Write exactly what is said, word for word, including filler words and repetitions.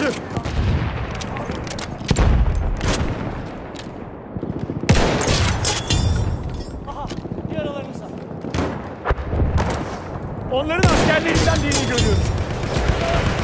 öldü. Aha, yaralarınız var. Onların askerlerinden birini görüyoruz.